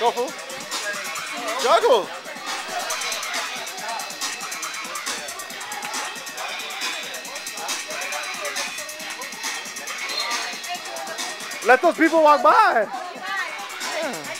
Go, fool. Juggle. Let those people walk by. Yeah.